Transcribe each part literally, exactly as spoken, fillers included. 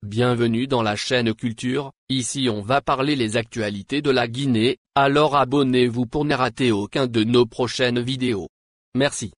Bienvenue dans la chaîne Culture, ici on va parler les actualités de la Guinée, alors abonnez-vous pour ne rater aucun de nos prochaines vidéos. Merci.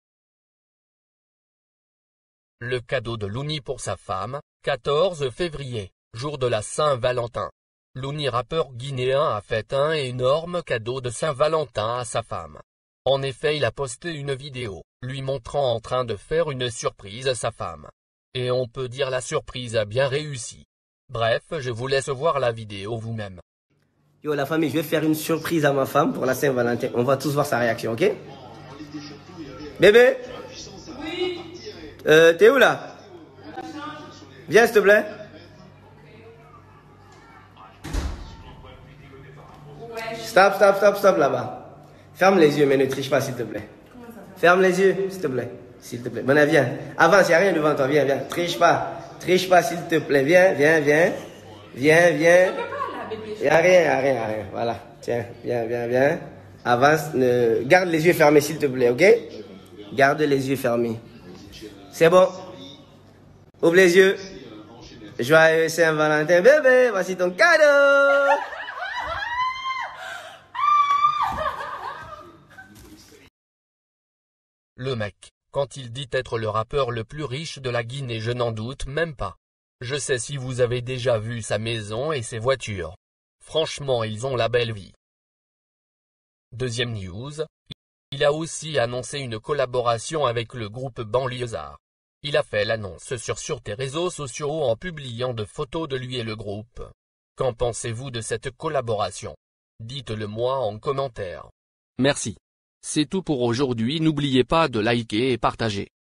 Le cadeau de Louni pour sa femme, quatorze février, jour de la Saint-Valentin. Louni, rappeur guinéen, a fait un énorme cadeau de Saint-Valentin à sa femme. En effet, il a posté une vidéo, lui montrant en train de faire une surprise à sa femme. Et on peut dire la surprise a bien réussi. Bref, je vous laisse voir la vidéo vous-même. Yo la famille, je vais faire une surprise à ma femme pour la Saint-Valentin. On va tous voir sa réaction, ok? Bébé? Oui? Euh, t'es où là? Viens s'il te plaît. Stop, stop, stop, stop là-bas. Ferme les yeux mais ne triche pas s'il te plaît. Ferme les yeux s'il te plaît. S'il te plaît. Bon, viens. Avance, il n'y a rien devant toi. Viens, viens. Triche pas. Triche pas s'il te plaît. Viens, viens, viens. Viens, viens. Il n'y a rien, il n'y a rien, il n'y a rien. Voilà. Tiens, viens, viens, viens. Avance. Ne... Garde les yeux fermés s'il te plaît, ok? Garde les yeux fermés. C'est bon. Ouvre les yeux. Joyeux Saint-Valentin, bébé. Voici ton cadeau. Le mec, quand il dit être le rappeur le plus riche de la Guinée, je n'en doute même pas. Je sais si vous avez déjà vu sa maison et ses voitures. Franchement, ils ont la belle vie. Deuxième news, il a aussi annoncé une collaboration avec le groupe Banlieusard. Il a fait l'annonce sur sur tes réseaux sociaux en publiant de photos de lui et le groupe. Qu'en pensez-vous de cette collaboration? Dites-le moi en commentaire. Merci. C'est tout pour aujourd'hui, n'oubliez pas de liker et partager.